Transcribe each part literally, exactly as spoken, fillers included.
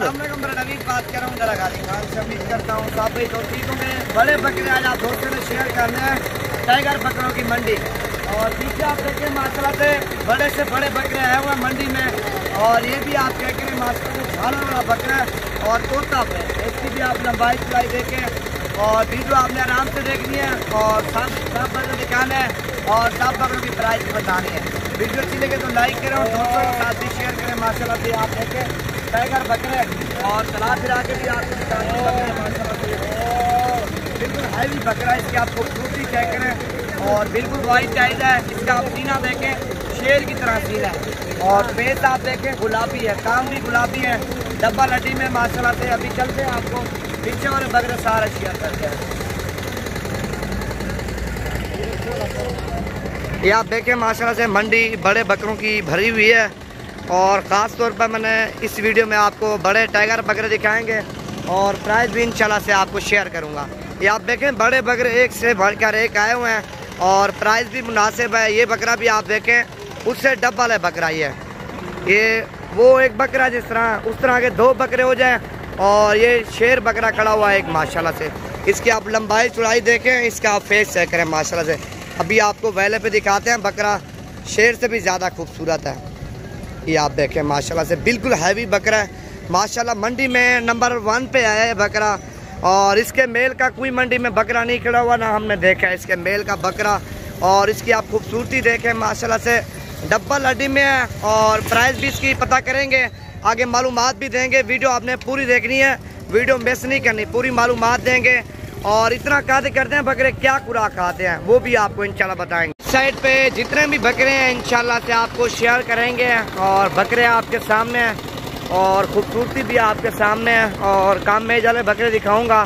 अस्सलामुअलैकुम, मैं नवीद बात कर रहा हूँ जरा गाड़ी खान से। उम्मीद करता हूँ सब भाई तो ठीक होंगे। बड़े बकरे आज आप दोस्तों ने शेयर करने हैं टाइगर बकरों की मंडी। और पीछे आप देखें माशाल्लाह से बड़े से बड़े बकरे आए हुए हैं मंडी में। और ये भी आप देख रहे हैं माशाल्लाह से झाला वाला बकरा है और तोता पे, इसकी भी आप लंबाई चलाई देखें। और वीडियो आपने आराम से देखनी है और सब सब बकरे दिखाना है और सब बकरों की प्राइस बतानी है। वीडियो अच्छी लगे तो लाइक करें और दोस्तों के साथ भी शेयर करें। माशाल्लाह से आप देखें टाइगर बकरे और चला फिरा के भी आपको दिखाने बकरे माशाल्लाह से बिल्कुल हैवी बकरा। इसकी आप खूबसूरती चेक करें और बिल्कुल वाइट टाइज है। इसका आप सीना देखें शेर की तरह सीना है और फेस आप देखें गुलाबी है, काम भी गुलाबी है, डब्बा लड्डी में माशाल्लाह से। अभी चलते हैं आपको पीछे वाले बकरे सारा शेयर करते हैं। ये आप देखें माशाल्लाह से मंडी बड़े बकरों की भरी हुई है। और ख़ास तौर पर मैंने इस वीडियो में आपको बड़े टाइगर बकरे दिखाएंगे और प्राइस भी इंशाल्लाह से आपको शेयर करूंगा। ये आप देखें बड़े बकरे एक से बढ़कर एक आए हुए हैं और प्राइस भी मुनासिब है। ये बकरा भी आप देखें उससे डब्बल है बकरा। ये ये वो एक बकरा जिस तरह उस तरह के दो बकरे हो जाए और ये शेर बकरा खड़ा हुआ है एक माशाल्लाह से। इसकी आप लंबाई चौड़ाई देखें, इसका आप फेस चेक करें माशाल्लाह से। अभी आपको वेले पे दिखाते हैं बकरा शेर से भी ज़्यादा खूबसूरत है। ये आप देखें माशाल्लाह से बिल्कुल हैवी बकरा है माशाल्लाह। मंडी में नंबर वन पे आया है बकरा और इसके मेल का कोई मंडी में बकरा नहीं खड़ा हुआ ना हमने देखा है इसके मेल का बकरा। और इसकी आप खूबसूरती देखें माशाल्लाह से डब्बल हड्डी में है और प्राइस भी इसकी पता करेंगे, आगे मालूमात भी देंगे। वीडियो आपने पूरी देखनी है, वीडियो मिस नहीं करनी, पूरी मालूमात देंगे। और इतना कादे करते हैं बकरे क्या खुराक खाते हैं वो भी आपको इंशाल्लाह बताएंगे। साइड पे जितने भी बकरे हैं इंशाल्लाह से आपको शेयर करेंगे और बकरे आपके सामने हैं और खूबसूरती भी आपके सामने है। और काम में जाले बकरे दिखाऊंगा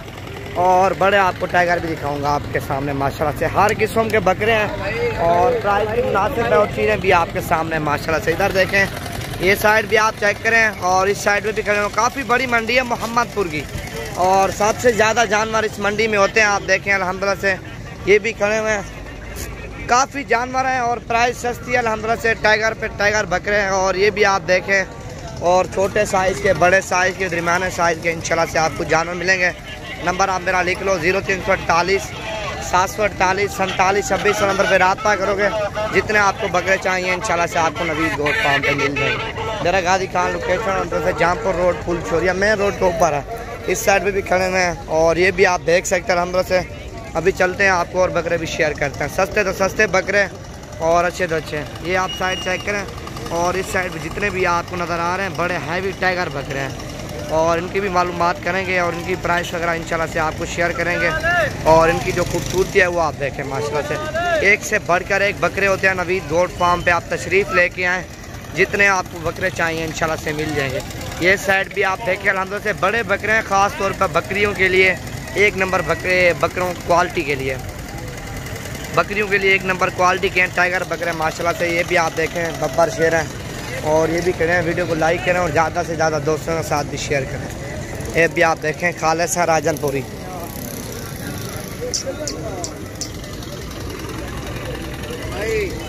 और बड़े आपको टाइगर भी दिखाऊंगा आपके सामने माशाल्लाह से। हर किस्म के बकरे हैं और प्राइस भी मुनासिब है और चीज़ें भी आपके सामने माशाल्लाह से। इधर देखें ये साइड भी आप चेक करें और इस साइड में भी खड़े हो। काफ़ी बड़ी मंडी है मोहम्मदपुर की और सबसे ज़्यादा जानवर इस मंडी में होते हैं। आप देखें अल्हम्दुलिल्लाह से ये भी खड़े हुए हैं, काफ़ी जानवर हैं और प्राइस सस्ती है अल्हम्दुलिल्लाह से। टाइगर पे टाइगर बकरे हैं और ये भी आप देखें और छोटे साइज़ के बड़े साइज़ के दरमियाने साइज़ के इंशाल्लाह से आपको जानवर मिलेंगे। नंबर आप मेरा लिख लो जीरो तीन सौ अड़तालीस सात सौ अड़तालीस सैंतालीस छब्बीस सौ नंबर पर रब्ता करोगे। जितने आपको बकरे चाहिए इंशाल्लाह से आपको नवीद गोट फार्म पे मिल जाएंगे। मेरा गाजी खान लोकेशन अंदर से जहाँपुर रोड फुल छोरिया मेन रोड के ऊपर है। इस साइड पे भी खड़े हुए हैं और ये भी आप देख सकते हैं अल्हम्दुलिल्लाह से। अभी चलते हैं आपको और बकरे भी शेयर करते हैं। सस्ते तो सस्ते बकरे और अच्छे तो अच्छे। ये आप साइड चेक करें और इस साइड पे जितने भी आपको नज़र आ रहे हैं बड़े हैवी टाइगर बकरे हैं और इनकी भी मालूमात करेंगे और इनकी प्राइस वगैरह इंशाल्लाह से आपको शेयर करेंगे। और इनकी जो खूबसूरती है वो आप देखें माशाल्लाह से। एक से बढ़कर एक बकरे होते हैं नवीद गोट फार्म पे। आप तशरीफ़ लेके आएँ, जितने आपको बकरे चाहिए इंशाल्लाह से मिल जाएंगे। ये साइड भी आप देखें अल्हम्दुलिल्लाह से बड़े बकरे हैं, ख़ास तौर पर बकरियों के लिए एक नंबर बकरे बकरों क्वालिटी के लिए बकरियों के लिए एक नंबर क्वालिटी के हैं टाइगर बकरे माशाल्लाह से। ये भी आप देखें बब्बर शेर हैं और ये भी करें। वीडियो को लाइक करें और ज़्यादा से ज़्यादा दोस्तों के साथ भी शेयर करें। ये भी आप देखें खालिसा राजनपुरी। भाई